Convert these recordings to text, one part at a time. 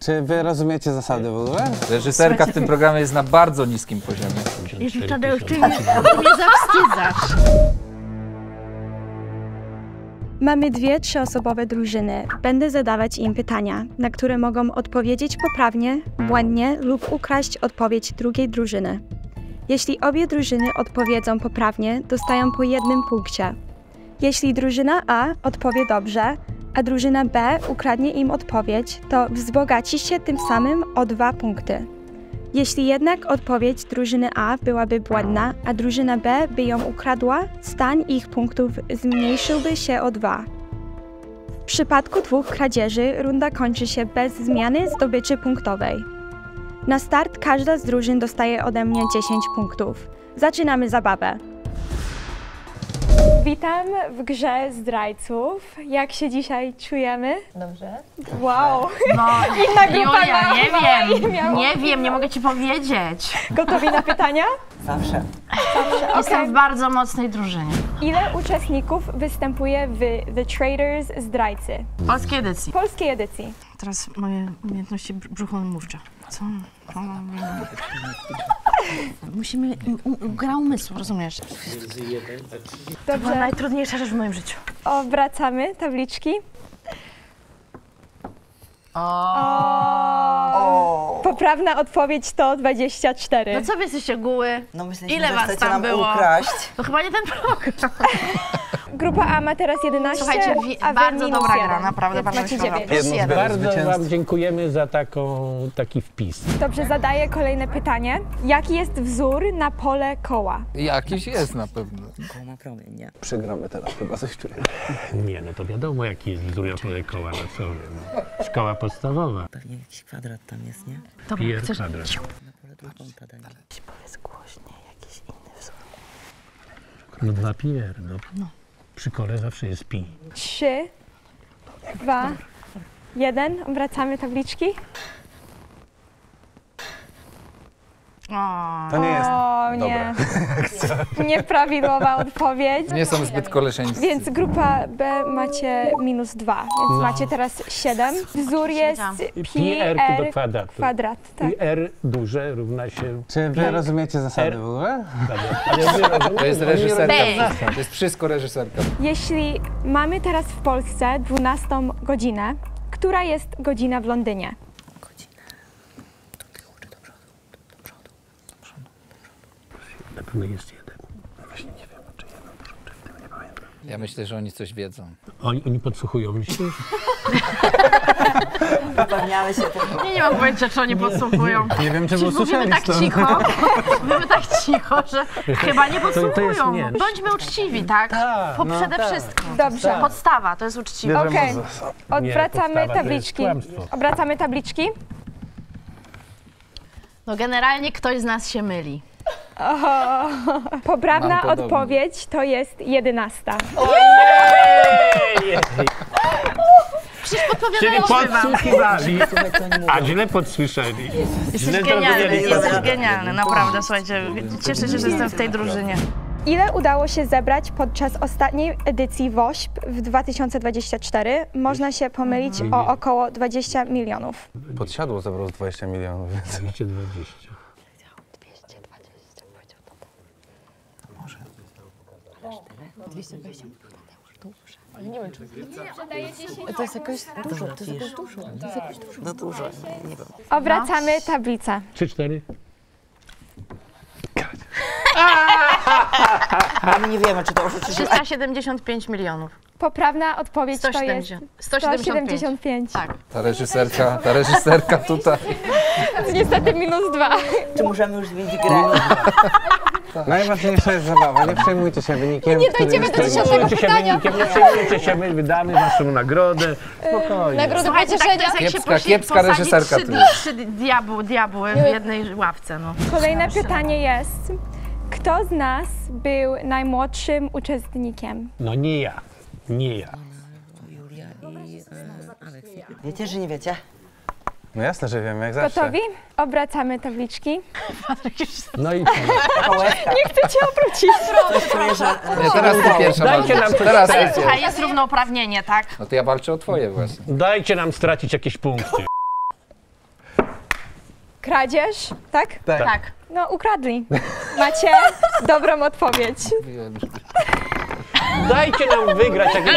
Czy wy rozumiecie zasady w ogóle? Reżyserka w tym programie jest na bardzo niskim poziomie. Jezu, Tadeusz, ty mnie zawstydzasz. Mamy 2 trzyosobowe drużyny. Będę zadawać im pytania, na które mogą odpowiedzieć poprawnie, błędnie lub ukraść odpowiedź drugiej drużyny. Jeśli obie drużyny odpowiedzą poprawnie, dostają po 1 punkcie. Jeśli drużyna A odpowie dobrze, a drużyna B ukradnie im odpowiedź, to wzbogaci się tym samym o 2 punkty. Jeśli jednak odpowiedź drużyny A byłaby błędna, a drużyna B by ją ukradła, stan ich punktów zmniejszyłby się o 2. W przypadku 2 kradzieży runda kończy się bez zmiany zdobyczy punktowej. Na start każda z drużyn dostaje ode mnie 10 punktów. Zaczynamy zabawę. Witam w grze zdrajców. Jak się dzisiaj czujemy? Dobrze. Wow! No, Inna grupa Julia, nie wiem, nie mogę ci powiedzieć. Gotowi na pytania? Zawsze. Jestem w bardzo mocnej drużynie. Ile uczestników występuje w The Traders Zdrajcy? Polskiej edycji. Polskiej edycji. Teraz moje umiejętności brzuchomówcze. Co? Musimy... Gra umysłu, rozumiesz? To była Dobrze, najtrudniejsza rzecz w moim życiu. obracamy tabliczki. Poprawna odpowiedź to 24. No co wy jesteście guły? No myśleliśmy, Ile że was chcecie tam nam było? ukraść. To chyba nie ten program. Grupa A ma teraz 11, Słuchajcie, a wy bardzo minus dobra 1, gra, naprawdę więc bardzo macie mi się podoba. 9. Plus jeden. Bardzo wam dziękujemy za taki wpis. Dobrze, zadaję kolejne pytanie. Jaki jest wzór na pole koła? Jakiś jest na pewno. Koło ma promień, nie? Przegramy teraz, chyba coś czuję. Nie, no to wiadomo jaki jest wzór koła, no co wy, no. Szkoła podstawowa. Pewnie jakiś kwadrat tam jest, nie? Dobra, Pier chcesz... kwadrat. Na pole trójkąta daj. Powiedz głośniej, jakiś inny wzór. No 2 pier, no. Przy kole zawsze jest pi. 3, 2, 1. Obracamy tabliczki. To nie jest O nie, nieprawidłowa odpowiedź. Nie są zbyt koleżeńscy. Więc grupa B macie minus 2, więc macie teraz 7. Wzór jest Pi r do kwadratu. kwadrat, tak. I r duże równa się... Czy wy rozumiecie zasady w ogóle? To jest reżyserka. To jest wszystko reżyserka. Jeśli mamy teraz w Polsce 12 godzinę, która jest godzina w Londynie? Na pewno jest jeden. Właśnie nie wiem, czy jeden, czy w tym nie pamiętam. Ja myślę, że oni coś wiedzą. Oni podsłuchują, myślisz? Upewniamy się tego. Nie mam pojęcia, czy oni podsłuchują. Nie wiem, czy Mówimy usłyszeli tak stąd. cicho, mówimy tak cicho, że chyba nie podsłuchują. nie. Bądźmy uczciwi, tak? Przede wszystkim. Dobrze. Podstawa, to jest uczciwe. Okej, odwracamy podstawa to tabliczki. jest kłamstwo. Obracamy tabliczki. No generalnie ktoś z nas się myli. Poprawna Mam podobnie. odpowiedź to jest 11. Przecież Czyli podpowiadaliśmy wam. podsłuchiwali, a źle podsłyszeli. Jesteś genialny, jesteś genialny, naprawdę, słuchajcie. Cieszę się, że jestem w tej drużynie. Ile udało się zebrać podczas ostatniej edycji WOŚP w 2024? Można się pomylić o około 20 milionów. Podsiadło zabrał z 20 milionów, więc... 220. To jest jakoś dużo, No dużo, nie wiem. Obracamy tablicę. 3-4. A my nie wiemy, czy to oczywiście... 375 milionów. Poprawna odpowiedź to jest 175. 175. Tak. Ta reżyserka tutaj. Niestety minus 2. Czy możemy już zmienić grę? Najważniejsza jest zabawa, nie przejmujcie się wynikiem. Nie dojdziemy do 10 pytania. Nie przejmujcie się, my wydamy naszą nagrodę. Spokojnie. Nagroda Słuchajcie, tak to jest jak Kiepska, się kiepska posadzi reżyserka tu trzy diabły w jednej ławce, no. Kolejne pytanie jest, kto z nas był najmłodszym uczestnikiem? No nie ja. Nie ja. Julia i Aleks. Wiecie, że nie wiecie? No jasne, że wiemy, jak zawsze. Gotowi? Obracamy tabliczki. No i Nie chcę cię obrócić. Czuję, że... Nie, teraz ty pierwsza Dajcie nam walczysz. coś Teraz ty takiego. Słuchaj, pierwsza. jest równouprawnienie, tak? No to ja walczę o twoje właśnie. dajcie nam stracić jakieś punkty. Kradzież, tak? Tak. No, ukradli. Macie dobrą odpowiedź. Dajcie nam wygrać jakieś...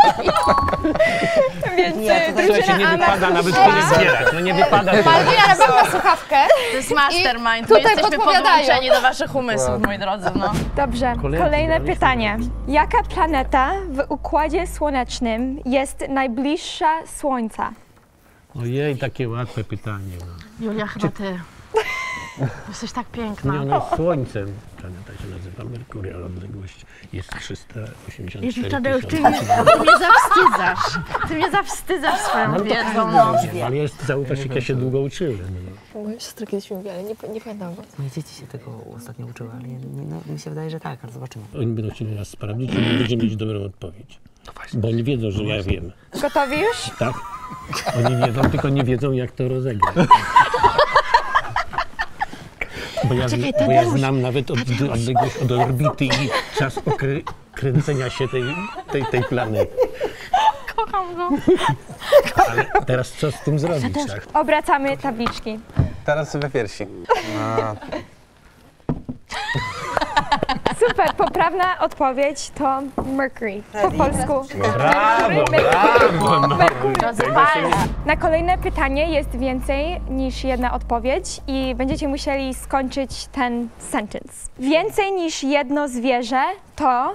Więc Słuchajcie, nie wypada nawet nie zbierać. No nie wypada. Malwina, ale mam na słuchawkę. To jest mastermind. My tutaj jesteśmy podpowiadają. podłączeni do waszych umysłów, moi drodzy, no. Dobrze, kolejne pytanie. Jaka planeta w Układzie Słonecznym jest najbliższa Słońca? Ojej, takie łatwe pytanie. No. Julia, chyba ty. Jesteś tak piękna. Nie, ono jest Słońcem. Planeta się nazywa Merkury, ale odległość jest 384 Jezu, 000. Tadeusz, ty mnie zawstydzasz. Ty mnie zawstydzasz swoją wiedzą, no. Ale jest, zauważ, jak ja się długo uczyłem. No. Moja siostra kiedyś mi mówi, ale nie pamiętam go. Moje dzieci się tego ostatnio uczyły, ale mi się wydaje, że tak, ale zobaczymy. Oni będą chcieli nas sprawdzić i nie będziemy mieć dobrą odpowiedź. Bo oni wiedzą, że ja wiem. Gotowi już? Tak? Oni wiedzą, tylko nie wiedzą, jak to rozegrać. Bo ja znam nawet odległość od orbity i czas kręcenia się tej planety. Kocham go. Ale teraz co z tym zrobić, tak? Obracamy tabliczki. Teraz we piersi. Super, poprawna odpowiedź to Mercury. Po polsku. Brawo, brawo! No. Na kolejne pytanie jest więcej niż jedna odpowiedź i będziecie musieli skończyć ten sentence. Więcej niż jedno zwierzę to...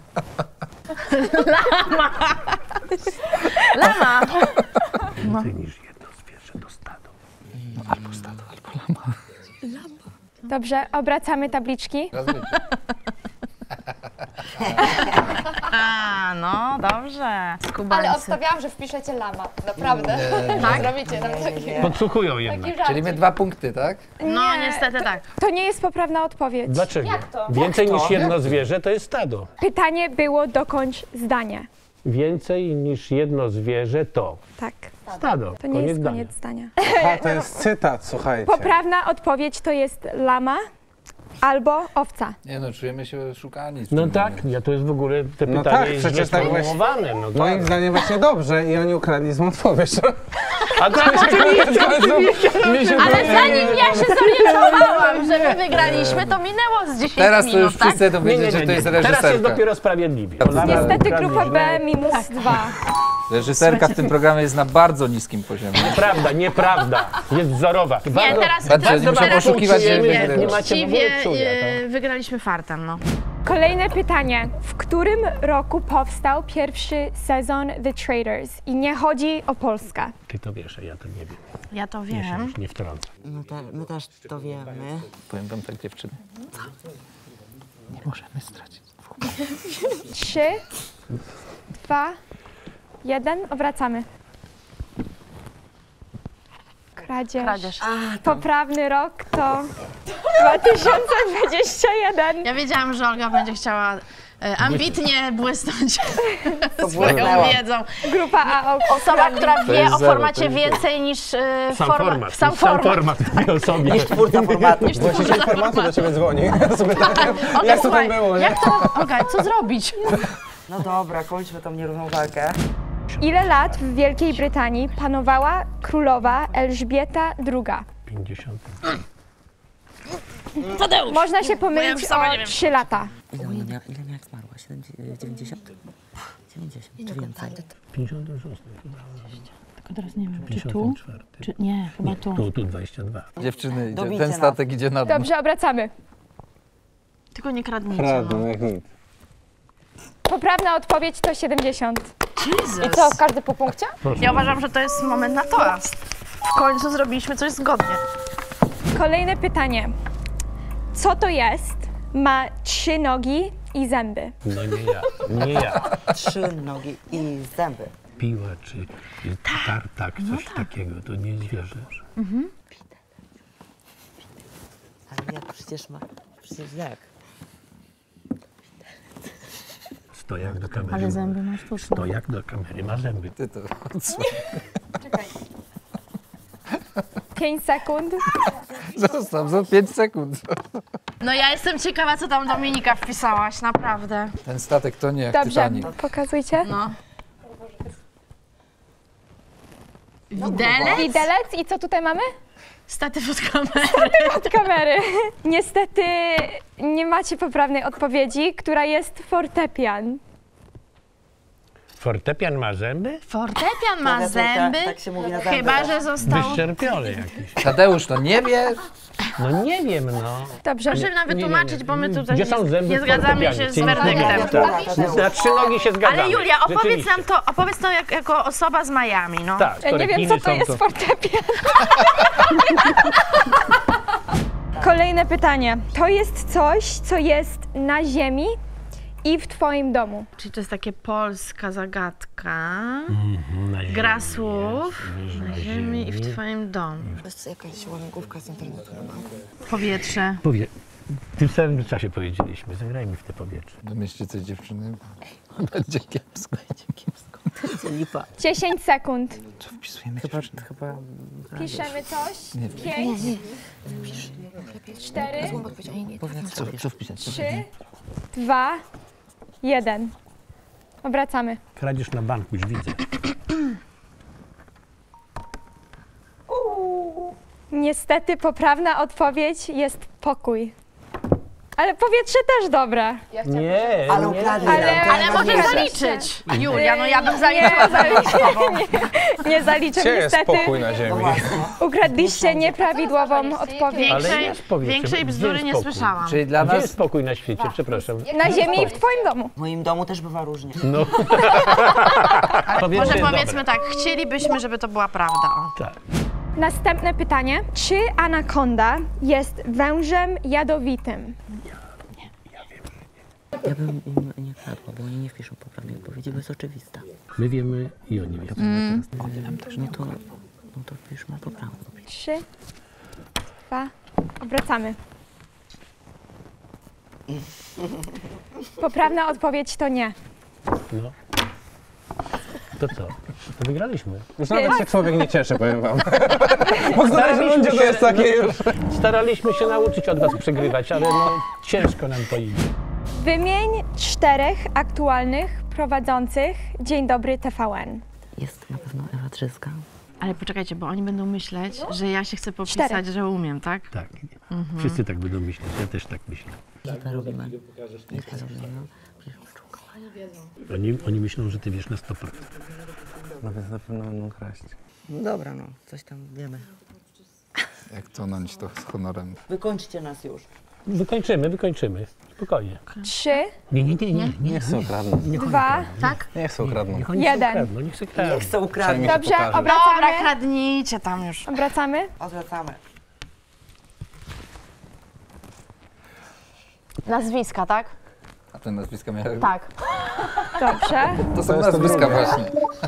Lama. Więcej niż jedno zwierzę to stado. Albo stado, albo lama. Dobrze, obracamy tabliczki. A, no, dobrze. Ale Skubańcy. obstawiałam, że wpiszecie lama. Naprawdę. Tak? Zrobicie nam taki Podsłuchują jednak. Czyli my 2 punkty, tak? No, niestety tak. To nie jest poprawna odpowiedź. Dlaczego? Więcej niż jedno zwierzę to jest stado. Pytanie było dokończ zdanie. Więcej niż jedno zwierzę to Tak, stado. to nie jest koniec zdania. A, to jest cytat, słuchajcie. Poprawna odpowiedź to jest lama albo owca. Nie no, czujemy się szukani. No tak, ja to jest w ogóle te No pytanie tak, jest przecież źle tak właśnie- sformułowane. No Moim tak. zdaniem właśnie dobrze i oni ukradli złą odpowiedź. A tak, oczywiście. Ale zanim ja się zorientowałam, że my wygraliśmy, to minęło z 10 Teraz to minut, już tak? wszyscy dowiedzieć, że to jest Teraz jest reżyserka. dopiero sprawiedliwie. Niestety grupa B minus 2. Reżyserka w tym programie jest na bardzo niskim poziomie. Nieprawda, nieprawda. Jest wzorowa. Nie, teraz Patrzcie, nie muszę poszukiwać, że nie wygrywa. macie w ogóle Uczciwie czuja. wygraliśmy fartem, no. Kolejne pytanie. W którym roku powstał pierwszy sezon The Traitors? I nie chodzi o Polskę. Ty to wiesz, a ja to nie wiem. Ja to Ja się wiem. już nie wtrącam. My też to wiemy. Powiem wam tak, dziewczyny. Nie możemy stracić. 3, 2, 1. Obracamy. Kradzież. Poprawny rok to 2021. Ja wiedziałam, że Olga będzie chciała ambitnie błysnąć swoją wiedzą. Grupa A. Osoba, która wie jest o zero, formacie to jest więcej niż Sam format. sam format. tej osobie. Twórca formatu. Właściciel formatu do ciebie dzwoni. Olga, Jak to słuchaj, tam było, nie? jak to, Olga, co zrobić? No dobra, kończmy tą nierówną walkę. Ile lat w Wielkiej Brytanii panowała królowa Elżbieta II? 50. Tadeusz! Można się Bo ja pomylić już sama nie o wiem. 3 lata. Ile jak zmarła? 90? 90, czy więcej? 56. Tylko teraz nie wiem, czy 54. czy nie, chyba tu. Tu 22. Dziewczyny, Dobicie ten nas. statek idzie na dno. Dobrze, obracamy. Tylko nie kradnijcie. Kradną, No. jak nic. Poprawna odpowiedź to 70. Jesus. Co, każdy po punkcie? Ja uważam, że to jest moment na toast. W końcu zrobiliśmy coś zgodnie. Kolejne pytanie. Co to jest? Ma 3 nogi i zęby. No nie ja. Nie ja. 3 nogi i zęby. Piła czy tartak, coś takiego. To nie zwierzę. Ale jak przecież ma... Przecież jak? Stojak do kamery. Ale zęby ma sztuczne. Stojak do kamery ma zęby. Ty to co? 5 sekund. Zostaw za 5 sekund. No ja jestem ciekawa, co tam Dominika wpisałaś, naprawdę. Ten statek to nie jak Dobrze, Titanic. pokazujcie. No. Widelec? Widelec i co tutaj mamy? Statyw od kamery. Od kamery. Niestety nie macie poprawnej odpowiedzi, która jest fortepian. Fortepian ma zęby? Fortepian ma zęby, Tak się mówi na zęby. chyba że został... Wyszczerpiony jakiś. Tadeusz, to nie wiesz? No nie wiem, no. Dobrze. Proszę nam wytłumaczyć, bo my tutaj Gdzie są zęby nie w zgadzamy się fortepianie? z Czyli werdyktem. Na 3 nogi się zgadzamy. Ale Julia, Rzeczywiście. opowiedz to jako osoba z Miami, no. Tak, Ja nie wiem, rekiny co to są jest fortepian. Kolejne pytanie. To jest coś, co jest na ziemi i w twoim domu. Czyli to jest takie polska zagadka. Na ziemi Gra jest, słów wiesz, na ziemi i w twoim domu. To jest jakaś łamigłówka z internetu. Powietrze. W tym samym czasie powiedzieliśmy, zagrajmy w te powietrze. Wymyślcie coś, dziewczyny. Będzie kiepsko. 10 sekund. Co wpisujemy, Chyba, dziewczyny? chyba... Piszemy coś. Nie. 5, 4, Co wpisać? 3, 2, 1. Obracamy. Kradzież na banku, już widzę. Niestety poprawna odpowiedź jest pokój. Ale powietrze też dobre. Nie, Ale nie. ukradli. Ale możesz zaliczyć. Julia, no ja bym zaliczyła. Nie zaliczę Gdzie jest niestety. spokój na ziemi? Ukradliście nieprawidłową odpowiedź. Ale jest powietrze. Większej Gdzie bzdury jest nie spokój? słyszałam. Czyli dla Gdzie jest nas spokój na świecie, przepraszam? Na ziemi i w twoim domu. W moim domu też bywa różnie. No. Powietrze Może jest powiedzmy dobre. tak, chcielibyśmy, żeby to była prawda. O. Tak. Następne pytanie. Czy anakonda jest wężem jadowitym? Ja bym im nie kradła, bo oni nie wpiszą poprawnej odpowiedzi, bo jest oczywista. My wiemy i oni wiedzą. No to wpiszmy poprawną. 3, 2, obracamy. Poprawna odpowiedź to nie. No. To co? To wygraliśmy. Już nawet się człowiek nie cieszy, powiem wam. Po znalezieniu ludzie to jest takie już... Staraliśmy się nauczyć od was przegrywać, ale no ciężko nam to idzie. Wymień 4 aktualnych prowadzących Dzień Dobry TVN. Jest na pewno Ewa Trzyska. Ale poczekajcie, bo oni będą myśleć, że ja się chcę popisać, 4. że umiem, tak? Tak. Wszyscy tak będą myśleć, ja też tak myślę. Lipa robimy. Lipa robimy. Oni myślą, że ty wiesz na 100%. No więc na pewno będą kraść. No dobra, no, coś tam wiemy. jak tonąć to z honorem. Wykończcie nas już. Wykończymy. Spokojnie. 3, Nie. Niech se ukradną. 2, Tak? Niech se ukradną. Niech oni 1. kradną, niech se kradną. Niech se ukradną. Przynajmniej się Dobrze, pokaże. Dobra, obracamy. kradnijcie tam już. Obracamy. Odwracamy. Nazwiska, tak? A te nazwiska miały? Tak. Dobrze. To są jest to nazwiska drugie. właśnie.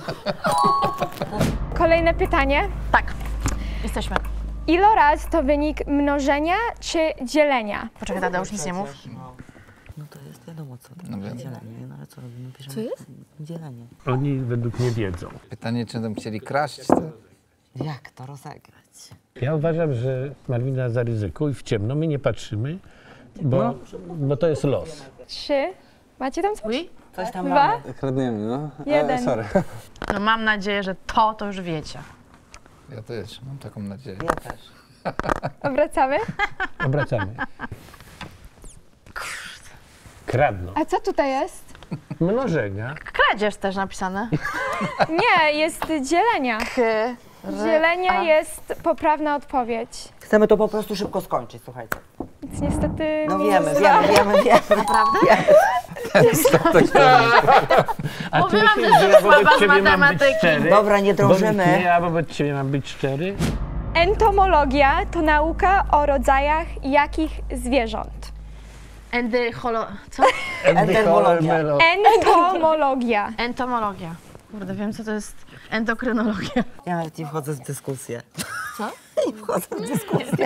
Kolejne pytanie. Tak. Jesteśmy. Iloraz to wynik mnożenia czy dzielenia? Poczekaj, Tadeusz, nic nie mów. No to jest wiadomo co. To No jest wiem. dzielenie. No ale co robimy? Piszemy co jest? Dzielenie. Oni według mnie wiedzą. Pytanie, czy tam chcieli kraść? To... Jak to rozegrać? Ja uważam, że Malwina zaryzykuj w ciemno, my nie patrzymy, bo to jest los. 3. Macie tam coś? Oui? Coś tam 2, mamy. Kradniemy, no. 1. Sorry. No mam nadzieję, że to już wiecie. Ja też mam taką nadzieję. Ja też. Obracamy. Obracamy. Kradną. A co tutaj jest? Mnożenia. Kradzież też napisane. Nie, jest dzielenia. Dzielenia jest poprawna odpowiedź. Chcemy to po prostu szybko skończyć, słuchajcie. Więc niestety No minus wiemy. 2. Naprawdę? A ty Mówiłam, myślisz, że że ja słaba wobec z ciebie mam być matematyki. szczery? Dobra, nie drążymy. Nie, ja wobec ciebie mam być szczery? Entomologia to nauka o rodzajach jakich zwierząt? Co? Entomologia. Entomologia. Entomologia. Kurde, wiem co to jest endokrynologia. Ja nawet nie wchodzę w dyskusję. Co? Nie wchodzę w dyskusję.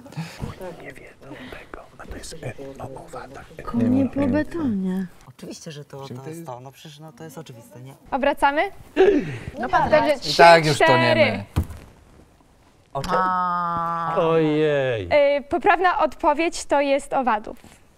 Nie po betonie. Oczywiście, że to jest to. No przecież no, to jest oczywiste, nie? Obracamy? No Dobrze, I 3, tak już 4. toniemy. O czym? Ojej. Poprawna odpowiedź to jest owadów.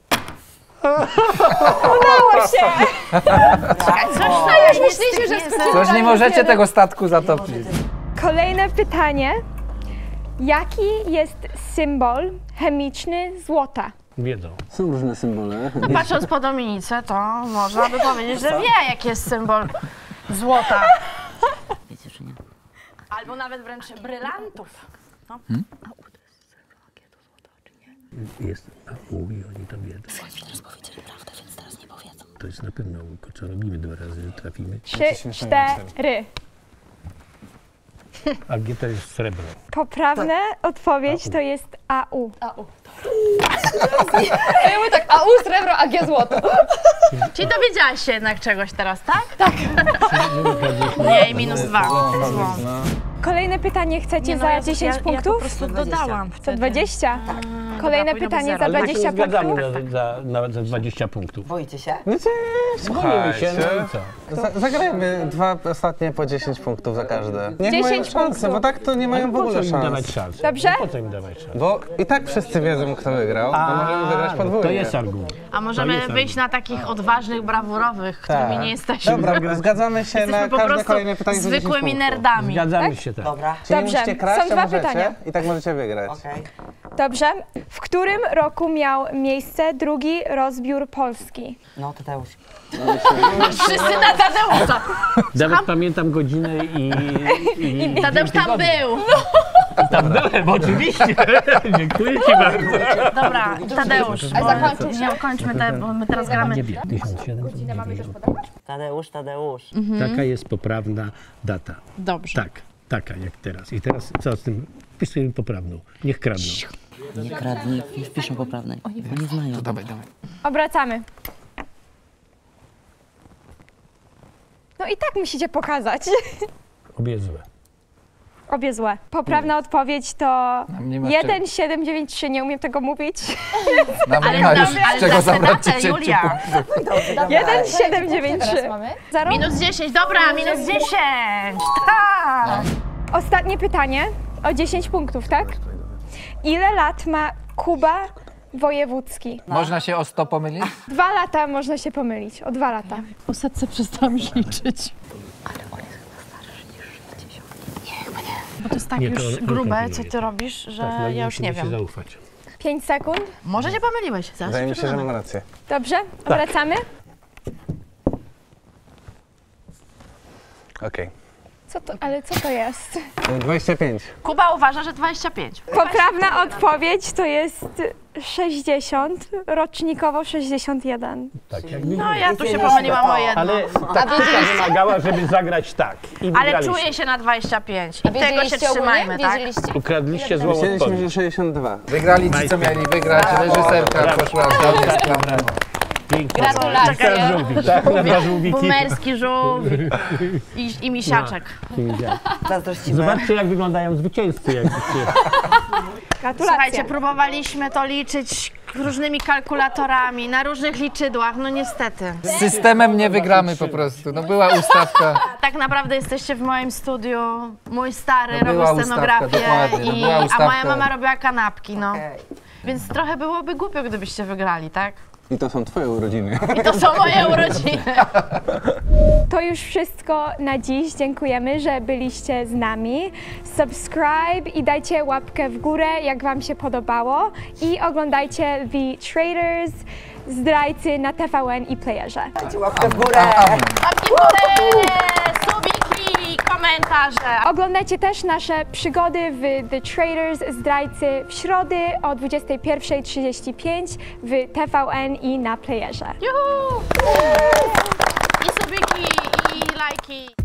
Udało się! Coś Myślicie, że Coś nie możecie tego statku zatopić. Kolejne pytanie. Jaki jest symbol chemiczny złota? Wiedzą. Są różne symbole. No, patrząc po Dominice, to można by powiedzieć, że wie, jaki jest symbol złota. Wiecie, czy nie? Albo nawet wręcz brylantów. No. Jest AU i oni to wiedzą. Słuchajcie, teraz powiedzieli prawdę, więc teraz nie powiedzą. To jest na pewno, co robimy 2 razy, trafimy. 3, 4. A G to jest srebro. Poprawna odpowiedź to jest AU. tak, AU, srebro, AG, złoto. Czyli dowiedziałaś się jednak czegoś teraz, tak? Tak. Nie, -2. Kolejne pytanie chcecie za 10 punktów? Ja po prostu dodałam Za wtedy. 20. Kolejne powinno być pytanie za zero. Ale my się 20 zgadzamy punktów. nawet za 20 punktów. Boicie się? Boimy się, no i co? Zagrajmy 2 ostatnie po 10 punktów za każde. Niech 10 mają szansę, punktów. bo tak to nie mają w Po co ogóle im dawać szans. szansę? Dobrze? Po co im dawać szansę? Bo i tak wszyscy wiedzą, kto wygrał, a możemy wygrać podwójnie. To jest argument. A To możemy jest wyjść na takich odważnych, brawurowych, którymi nie jesteśmy. Dobra, zgadzamy się na Jesteśmy po każde prostu kolejne pytanie za 10 zwykłymi punktów. nerdami. Zgadzamy się tak. Dobra. Czyli Dobrze, musicie kraść, są dwa a możecie pytania. i tak możecie wygrać. Okej. Dobrze. W którym roku miał miejsce drugi rozbiór Polski? No, Tadeusz. Wszyscy na Tadeusza. Nawet pamiętam godzinę i Tadeusz tam był. Tam byłem, oczywiście. Dziękuję ci bardzo. Dobra, Tadeusz, bo kończmy te, bo my teraz gramy. 1790. Tadeusz. Taka jest poprawna data. Dobrze. Tak, taka jak teraz. I teraz co z tym? Wpisuję poprawną. Niech kradną. Nie kradnij, nie wpiszą poprawnej. Oni znają. Dawaj. Obracamy. No i tak musicie pokazać. Obie złe. Obie złe. Poprawna odpowiedź to nie ma 1793. Nie umiem tego mówić. Nawet nie ma już z czego zabrać datę, 10 Julia. 1793. Zero? -10, dobra, -10. Tak. Ostatnie pytanie o 10 punktów, tak? Ile lat ma Kuba Wojewódzki? Można się o 100 pomylić? 2 lata można się pomylić, o 2 lata. Po setce przestałam już liczyć. Bo to jest tak Nie, to już on grube, kombinuje. co ty robisz, że Tak, no i ja już nie musimy się wiem. zaufać. 5 sekund. Może się pomyliłeś. Zaraz Wydaje mi się, że przekonamy. mam rację. Dobrze, obracamy. Okej. Ale co to jest? 25. Kuba uważa, że 25. Poprawna odpowiedź to jest 60, rocznikowo 61. Tak, jak No ja tu się pomyliłam o jedno. Ale taktyka wymagała, żeby zagrać tak. I Ale wygraliśmy. czuję się na 25 i tego się Wiedzieliście trzymajmy, ogólnie? tak? Wiedzieliście? Ukradliście złą Myśleliśmy, odpowiedź. że 62. Wygrali ci, co mieli wygrać. Reżyserka poszła zgodnie z planem. Pięknie. Gratulacje. Teraz żółwik, tak? Na żółwiki. Bumerski żółwik i misiaczek. Zazdrościmy. Zobaczcie, jak wyglądają zwycięzcy. Jak się... Gratulacje. Słuchajcie, próbowaliśmy to liczyć różnymi kalkulatorami, na różnych liczydłach, no niestety. Z systemem nie wygramy po prostu. No była ustawka. Tak naprawdę jesteście w moim studiu, mój stary No była robił scenografię, ustawka, dokładnie, no była a moja ustawka. mama robiła kanapki, no. Więc trochę byłoby głupio, gdybyście wygrali, tak? I to są twoje urodziny. I to są moje urodziny. To już wszystko na dziś. Dziękujemy, że byliście z nami. Subscribe i dajcie łapkę w górę, jak wam się podobało. I oglądajcie The Traders, Zdrajcy na TVN i Playerze. Łapkę w górę. Łapki w górę, subiki, komentarze. Oglądajcie też nasze przygody w The Traders, Zdrajcy w środy o 21:35 w TVN i na Playerze. Juhu! I subiki, i lajki.